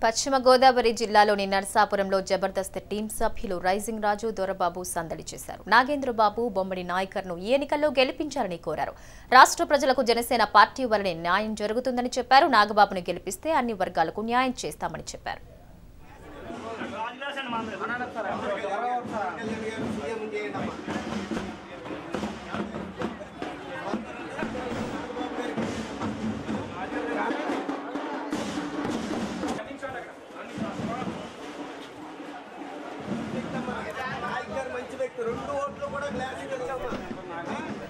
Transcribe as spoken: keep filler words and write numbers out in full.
పశ్చిమ గోదావరి జిల్లాలోని నర్సాపురంలో జబర్దస్త్ టీం సభ్యులు రైజింగ్ రాజు దొరబాబు సందడి చేశారు. నాగేంద్ర బాబు బొమ్మడి నాయకర్ను ఈ ఎన్నికల్లో గెలిపించాలని కోరారు. రాష్ట్ర ప్రజలకు జనసేన పార్టీ వల్లనే న్యాయం జరుగుతుందని చెప్పారు. నాగబాబును గెలిపిస్తే అన్ని వర్గాలకు న్యాయం చేస్తామని చెప్పారు. రెండు ఓట్లు కూడా గ్లాస్